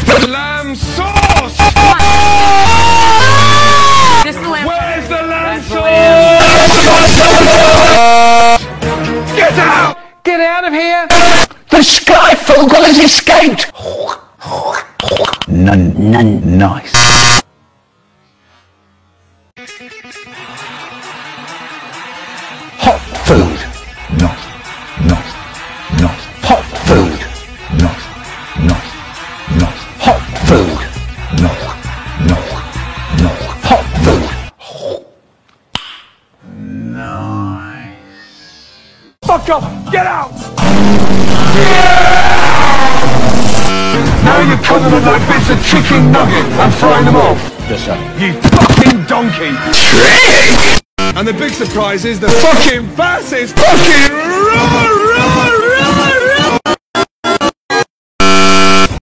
Lamb sauce! Just the lamb. Where's the lamb That's the sauce? Get out! Get out of here! The Sky Fogel has escaped! None, nice. Hot food. Not. Hot food. Not. Hot food. Not. Hot food. Nice. Fuck off! Get out! Now you're coming on like bits of chicken nugget and frying them off. Yes, sir. You fucking donkey! Trick! And the big surprise is the fucking bass is fucking raw!